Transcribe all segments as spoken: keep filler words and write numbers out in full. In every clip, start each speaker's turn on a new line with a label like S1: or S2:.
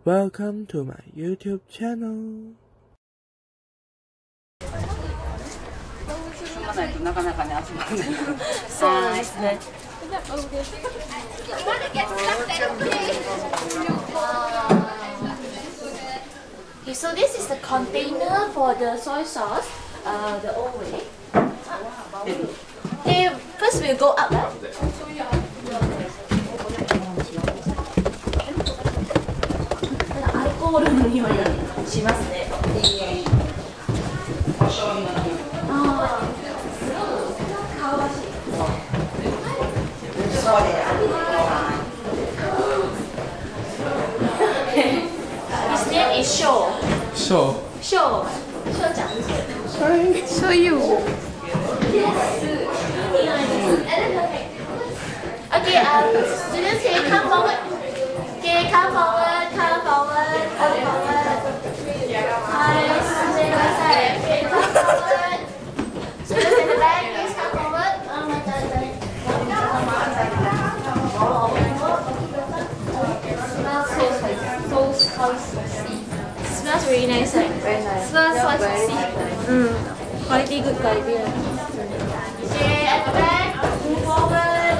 S1: Welcome to my YouTube channel.
S2: 進まないとなかなかね集まらない。
S3: そうですね。Okay, so this is the container for the soy sauce, uh, the old way. Okay, first we'll go up. Alcohol の匂いがしますね。ああ、香ばしい。His name is Shaw.
S1: So,
S3: Shaw. Shaw ちゃん。
S4: show you.
S3: Okay, um, students, can you come forward? Okay, come forward, come forward, come forward. Hi, students in the side. Okay, come forward. Students in the back, please come forward. Oh my God. Smells so spicy. Smells really nice, right?
S4: Very nice.
S3: Smells so
S4: Yeah, very
S3: spicy.
S4: nice.
S3: Mm. Quality, good quality. Okay, at the back, move forward.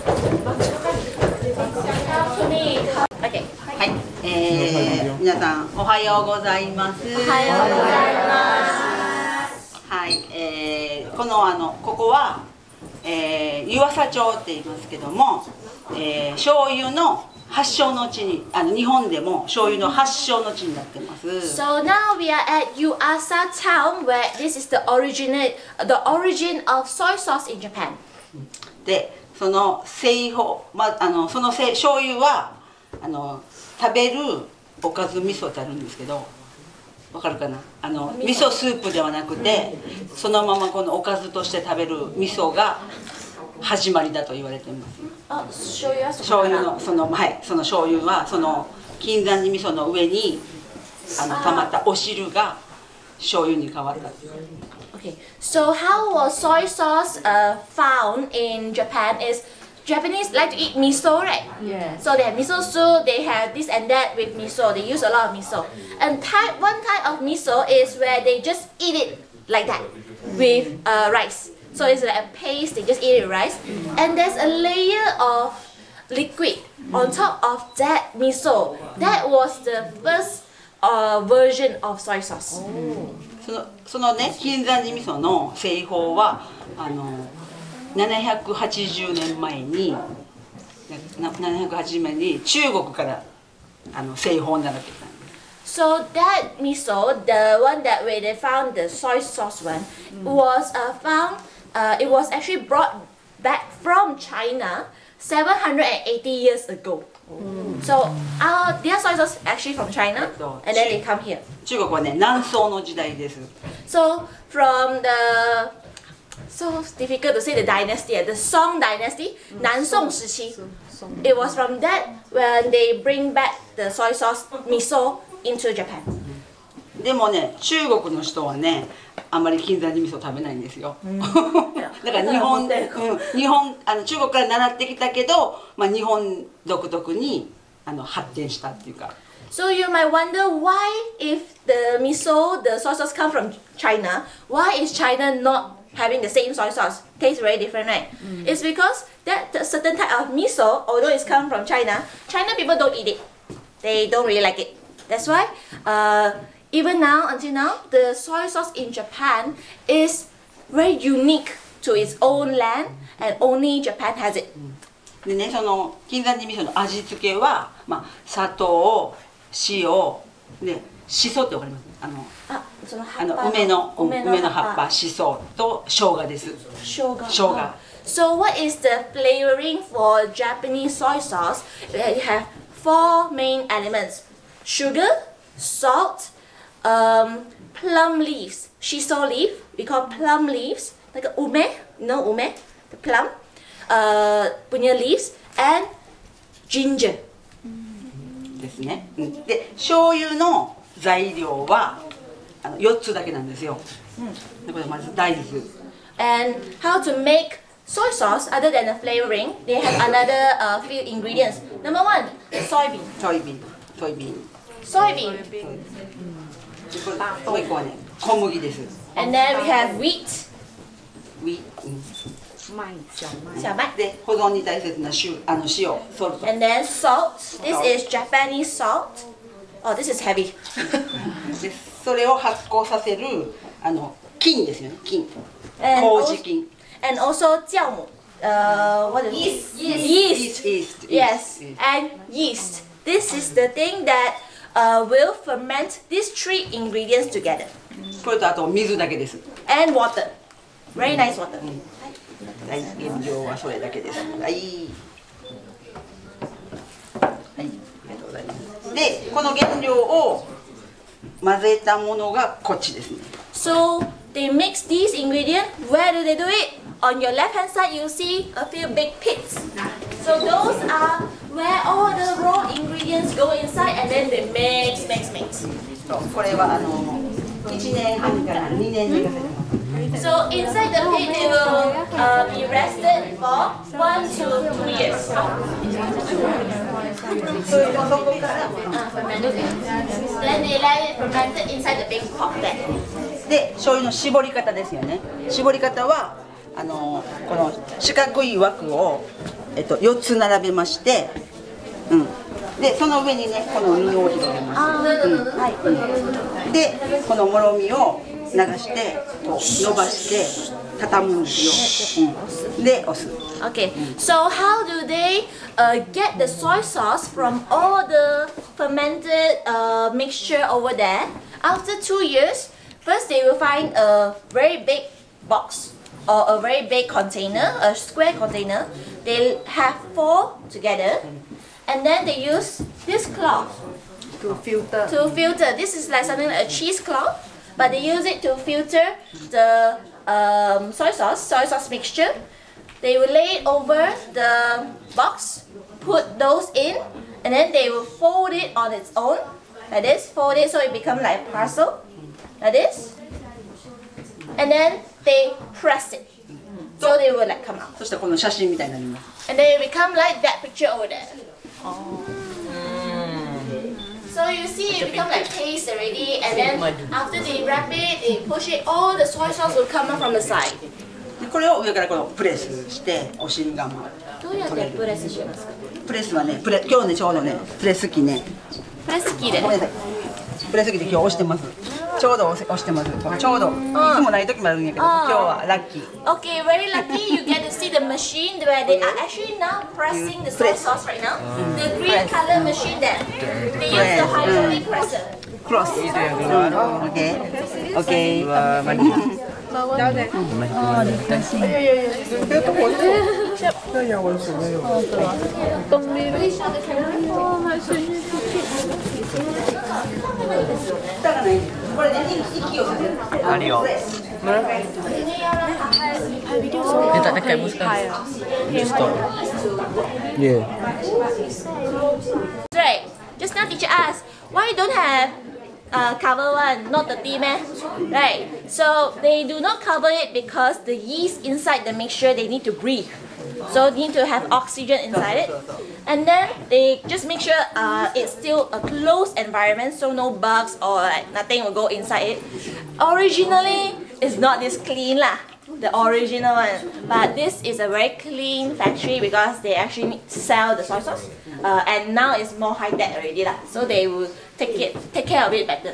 S3: Come to me. Okay.
S2: はい、えー、皆さんおはようございます。
S3: おはようございます。
S2: はい、えー、このあのここは、えー、湯浅町って言いますけども、えー、醤油の発祥の地に、あの日本でも醤油の発祥の地になってます。
S3: So now we are at Yuasa town, where this is the originate, the origin of soy sauce in Japan.
S2: で、その製法、まあのそのせ醤油はあの食べるおかず味噌ってあるんですけど、わかるかな？あの味噌スープではなくて、そのままこのおかずとして食べる味噌が始まりだと言われています。
S3: あ、醤油はそこ
S2: 醤油のそのはい、その醤油はその金山寺味噌の上にあの溜まったお汁が醤油に変わった。
S3: Okay, so how was soy sauce uh, found in Japan is Japanese like to eat miso, right?
S4: Yes.
S3: So they have miso soup, they have this and that with miso, they use a lot of miso. And type, one type of miso is where they just eat it like that with uh, rice. So it's like a paste, they just eat it with rice. And there's a layer of liquid on top of that miso. That was the first uh, version of soy sauce.
S2: そのそのね金山寺味噌の製法はあのななひゃくはちじゅうねんまえになななひゃくはちじゅうねんに中国からあの製法になってきたんです。
S3: So that miso, the one that where they found the soy sauce one, was uh, found. Uh, it was actually brought back from China seven hundred eighty years ago. So our their soy sauce actually from China, and then they come here.
S2: 中国はね南宋の時代です。
S3: So from the so difficult to say the dynasty, the Song dynasty, 南宋时期. It was from that when they bring back the soy sauce miso into Japan.
S2: でもね中国の人はねあんまり金山寺味噌食べないんですよ。だから日本で、うん、日本あの中国から習ってきたけど、まあ日本独特にあの発展したっていうか。
S3: So you might wonder why, if the miso, the soy sauce come from China, why is China not having the same soy sauce? Tastes very different, right? It's because that the certain type of miso, although it's come from China, China people don't eat it. They don't really like it. That's why, uh, even now, until now, the soy sauce in Japan is very unique to its own land, and only Japan has it.
S2: でねその金山寺味噌の味付けは、まあ砂糖、塩、でしそってわかります？あの
S3: あ、その葉
S2: あ
S3: っぱ
S2: の梅の
S3: 梅
S2: 梅の葉っぱ、しそと生姜です。
S3: 生姜。
S2: 生姜。
S3: So what is the flavoring for Japanese soy sauce? You have four main elements: sugar, salt, um, plum leaves, shiso leaf. We call plum leaves, like a ume, you know ume, the plum, uh, punya leaves, and ginger.
S2: ですね。うんで醤油の材料はあのよっつだけなんですよ。でこれまず大豆。
S3: And how to make soy sauce, other than the flavoring, they have another uh, few ingredients. Number one, soybean.
S2: ソイビン、ソイビン。
S3: soybean.
S2: もう一個はね、小麦です。
S3: And then we have wheat.
S2: ウィ、うん、
S3: 小麦。
S2: で、保存に大切な塩、あの塩、ソルト。
S3: And then salt. This is Japanese salt. Oh, this is heavy.
S2: で、それを発酵させるあの菌ですよね、菌。
S3: And
S2: 麹菌。
S3: And also 酵母. Uh, what is yeast? Yeast.
S2: Yeast.
S3: Yes. And yeast. This is the thing that uh, will ferment these three ingredients together.
S2: これとあと水だけです。
S3: And water. Very nice water.
S2: はい、原料はそれだけです。はい。はい、ありがとうございます。で、この原料を混ぜたものがこっちですね。
S3: So they mix these ingredients. Where do they do it? On your left hand side, you see a few big pits. So those are where all the raw ingredients go inside, and then they mix, mix, mix.
S2: そうこれはあのいちねんはんからにねん寝かせてます。
S3: So inside the pit, they will uh, be rested for one to two years.
S2: それとそこから
S3: Uh, fermented. Then they let it fermented inside the big pot there.
S2: で醤油の絞り方ですよね。絞り方はあのこの四角い枠をえっとよっつ並べまして、うん。でその上にねこの実を広げます。うんはい。でこのもろみを流してこう伸ばして畳むんですよ。うん、で押す。
S3: Okay, so how do they uh, get the soy sauce from all the fermented uh, mixture over there? After two years, first they will find a very big box or a very big container, a square container. They have four together, and then they use this cloth
S4: To filter.
S3: to filter. This is like something like a cheesecloth, but they use it to filter the um, soy sauce, soy sauce mixture. They will lay it over the box, put those in, and then they will fold it on its own, like this, fold it so it becomes like a parcel, like this. And then they press it, so they will like come out.
S2: そしたらこの写真みたいになります。
S3: And they become like that picture over there. So you see it become like paste already, and then after they wrap it, they push it, all the soy sauce will come out from the side.
S2: でこれを上からこのプレスしてお尻がまあ
S3: どうやってプレスしますか？
S2: プレスはねプレ今日ねちょうどねプレス機ね
S3: プレス機で。
S2: ごめんなさいプレス機で今日押してます。ちょうど押せ押してます。ちょうどいつもない時もあるんやけど今日はラッキー。
S3: Okay, very lucky you get to see the machine where they are actually now pressing the soy sauce right now. The green color machine there. They use the hydraulic presser.
S2: クロス。オッケー。オッケー。
S1: 那杨文水没有。
S2: だからねこれね息をさせる。何を？
S5: Dia tak dekat pun sekarang. Dia stop.
S1: Yeah.
S3: Right. Just now teacher asked, why you don't have uh, cover one, not the tea man? Right. So they do not cover it because the yeast inside the mixture, they need to breathe. So they need to have oxygen inside it. And then they just make sure uh, it's still a closed environment, so no bugs or like nothing will go inside it. Originally, it's not this clean lah, the original one. But this is a very clean factory because they actually sell the soy sauce. Uh, and now it's more high tech already lah. So they will take it, take care of it better.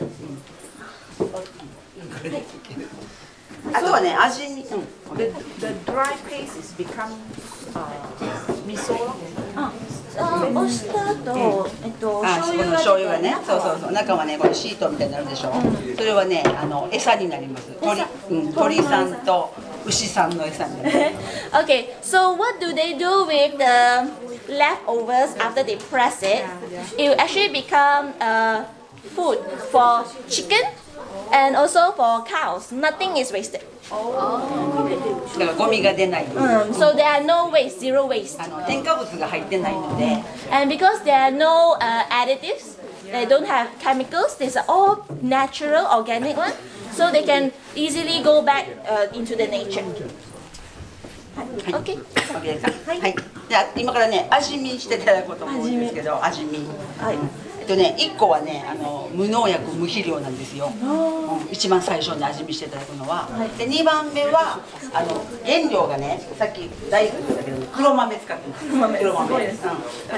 S2: あとはね味に。
S4: The, the dry paste is become uh, miso.
S3: あ、押した後、えっと、
S2: あ、この醤油がね、そうそうそう、中はね、これシートみたいになるでしょ。それはね、あの餌になります。鳥、うん、鳥さんと牛さんの餌になります。
S3: Okay, so what do they do with the leftovers after they press it? It will actually become uh, food for chicken and also for cows. Nothing is wasted.
S2: だからゴミが出ない。
S3: Um, so there are no waste, zero waste.
S2: あの添加物が入ってないので。
S3: And because there are no uh, additives, they don't have chemicals, these are all natural, organic one, so they can easily go back uh, into the nature. Okay.
S2: OK ですか。はい。じゃあ今からね味見していただこうと思うんですけど、味見。
S3: はい。
S2: えっとね、いっこはね、あの無農薬無肥料なんですよ。うん、一番最初に味見していただくのは。で、にばんめはあの原料がね、さっき大豆だけど、黒豆使ってます。黒豆。黒豆。うん。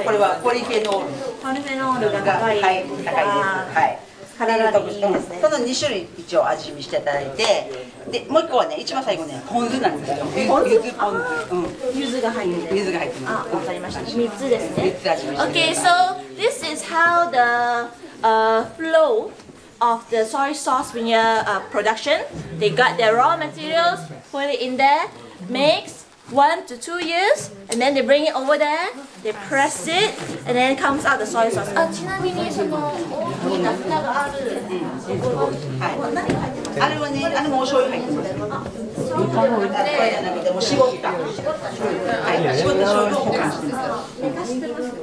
S2: これはポリフェノール。
S3: ポリフェノールが高い。
S2: はい、高いです。はい。
S3: 体にいいですね。
S2: そのに種類一応味見していただいて、でもういっこはね、一番最後ね、ポン酢なんですよ。ゆずポン酢。うん。
S3: 柚子が入ってる。
S2: 柚子が入ってます。
S3: あ、わかりました。三つですね。
S2: 三つ味見して。
S3: Okay, so this is how the uh, flow of the soy sauce vinegar uh, production. They got their raw materials, put it in there, mix one to two years, and then they bring it over there. They press it, and then comes out the soy sauce. あ、ちなみにその大きな蓋があるところ、何が入ってますか？
S2: あれはね、あれもお醤油入ってます。これじゃなくてもう絞った、はい、絞った醤油を保管してます。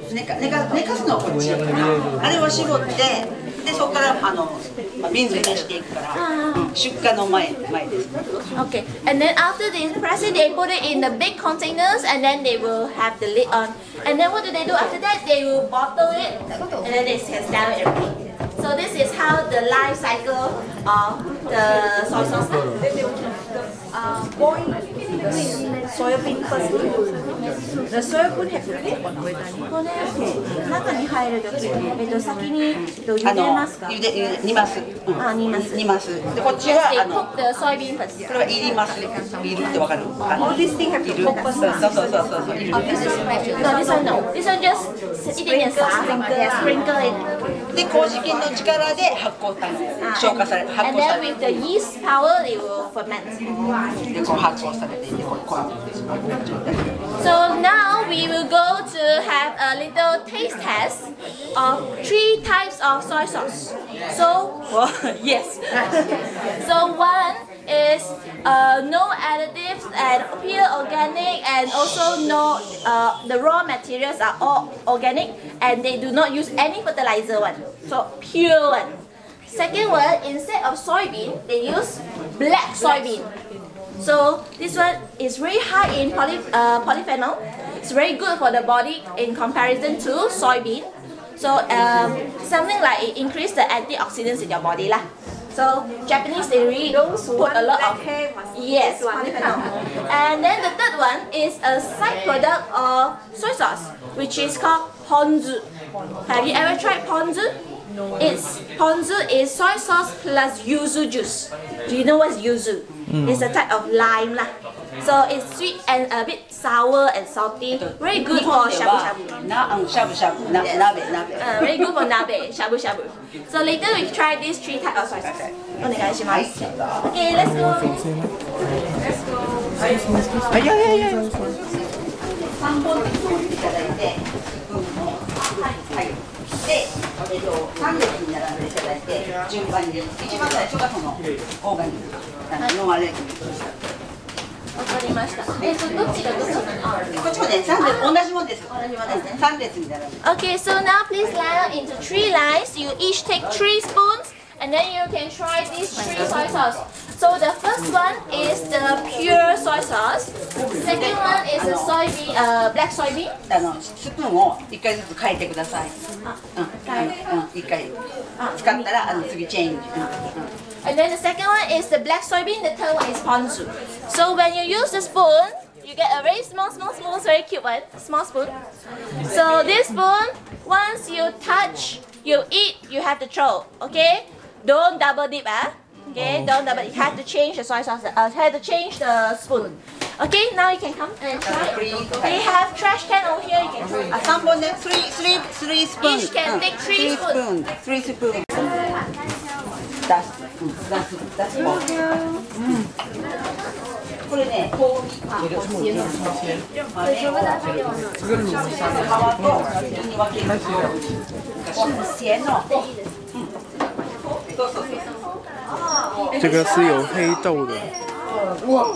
S2: 寝か寝か寝かすのはこっち。あれを絞って、でそこからあのまあ瓶詰めしていくから、うん、出荷の前前です。
S3: Okay, and then after they press it, they put it in the big containers, and then they will have the lid on. And then what do they do after that? They will bottle it, and then they can sell it everything. So this is how the life cycle of the soy sauce.
S4: Uh, boil soya bean first. The soya bean has to cook on it.
S3: これ中に入るとき、えっと先にえっと茹
S2: あの
S3: でますか？
S2: 茹で茹で煮ます。うん、
S3: あ、煮ます。
S2: 煮ます。でこっち
S3: Yes,
S2: は
S3: they
S2: あの
S3: cook the soybean first.
S2: これはいります。いるってわかる？あの
S4: All these things have
S2: い
S4: to
S2: る。
S4: cook
S2: そう
S4: first.
S2: そうそうそうそう。いる。
S3: No, this one no. This one just 一点点撒 yeah, sprinkle it.
S2: で麹菌の力で発酵た消化され発
S3: And
S2: 酵さ
S3: then
S2: れ
S3: with the yeast power, it will ferment.
S2: でこう発酵されていてこうこう
S3: So now we will go to have a little taste test of three types of soy sauce. So, yes. So one is uh, no additives and pure organic, and also no, uh, the raw materials are all organic and they do not use any fertilizer one. So pure one. Second one, instead of soybean, they use black soybean. So this one is very high in poly, uh, polyphenol. It's very good for the body in comparison to soybean. So um, something like it increase the antioxidants in your body lah. So Japanese they really put a lot of yes polyphenol. And then the third one is a side product of soy sauce, which is called ponzu. Have you ever tried ponzu? It's ponzu is soy sauce plus yuzu juice. Do you know what's yuzu? Mm. It's a type of lime lah. So it's sweet and a bit sour and salty. Very good for shabu shabu.
S2: Na, um, shabu shabu, na, nabe, nabe.
S3: Uh, very good for nabe, shabu shabu. So later we try these three types of soy sauce. Onegaishimasu. Okay, let's go. Let's go.
S2: はい、いやいやいや。三本で作っていただいて、うん、はい。で、えっと三列に並んでいただいて、順番に一番最初がそのオーガニック、ノンアレルギー。
S3: わかりました。えっとどっちがどっちなの？
S2: こっちもね、三列同じもんです。同じもんですね。三列に並んで。
S3: Okay, so now please line up into three lines. You each take three spoons, and then you can try these three soy sauce. So the first one is the pure soy sauce. Second one is the soybean, uh, black soybean.
S2: あのスプーンを一回ずつ変えてください。
S3: あ、
S2: うん、うん、一回使ったらあの次チェンジ。うん、うん。
S3: And then the second one is the black soybean. The third one is ponzu. So when you use the spoon, you get a very small, small spoon, very cute one, small spoon. So this spoon, once you touch, you eat, you have to throw. Okay? Don't double dip, ah. Okay? Don't double. You have to change the soy sauce. Uh, have to change the spoon. Okay? Now you can come and try. They have trash can over here. You can try.
S2: あ、三本ね、three, three, three spoon.
S3: Each can take three
S2: spoon. Three spoon. 出す、うん、出す、出すもん。うん。これね、こう、あ、こういうの。あれを、皮と水に分ける。咸の。嗯。そうそうそう。
S1: 这个是有黑豆的。哇！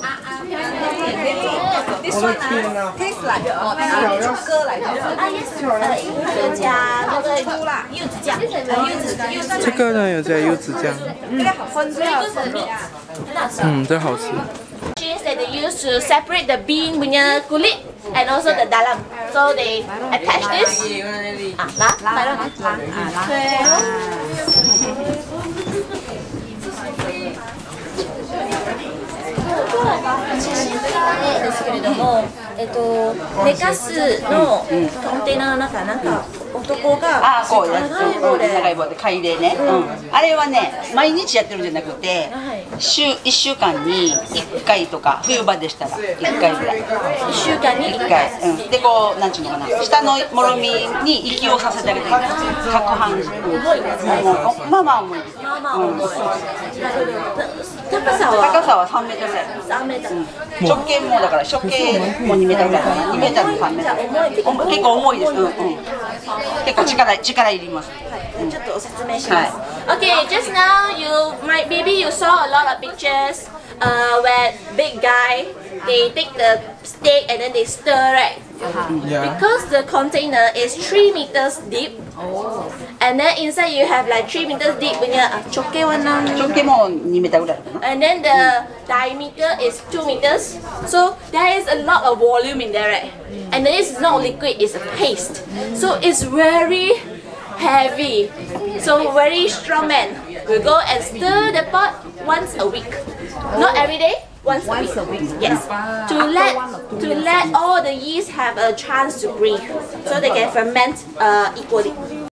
S4: This one ah tastes like uh, 歌来的。
S3: 啊 ，yes， 呃，有加那个柚子酱，呃，柚子柚子。
S1: 这个呢有加柚子酱。
S4: 这个好分这个分米。
S1: 嗯，这好吃。
S3: Machines that they use to separate the bean punya kulit. and also the dalam. So they attach this. Ah, lah, dalam. Okay. 写真なんですけれども、えっと寝かすのコンテナの中なんか男が
S2: ああこうやって
S3: 長い棒で
S2: 長い棒で貝でね、うん、あれはね毎日やってるんじゃなくて、週いっしゅうかんにいっかいとか冬場でしたらいっかいぐらい、いっ
S3: しゅうかんにいっかい、
S2: うん、でこうなんちゅうのかな下のもろみに息をさせてあげてる、攪拌、うん、まあまあ重いですよ、
S3: まあまあ重い、なるほど。高さは
S2: 高さはさんメートルぐらい、
S3: さんメートル、
S2: 直径もだから直径もにメートルぐらい、にメートルさんメートル、結構重いです、うんうん、結構力力いります。
S3: ちょっとお説明します。Okay, just now you might maybe you saw a lot of pictures uh, where big guy they take the steak and then they stir, right?
S1: Yeah.
S3: Because the container is three meters deep, and then inside you have like three meters deep punya choke warna.
S2: 直径もにメートルぐらいかな。
S3: And then the diameter is two meters, so there is a lot of volume in there, right? And then it's not liquid, it's a paste. So it's very heavy. So very strong man will go and stir the pot once a week. Not every day, once, once a week. Yes. To let to let all the yeast have a chance to breathe, so they can ferment uh, equally.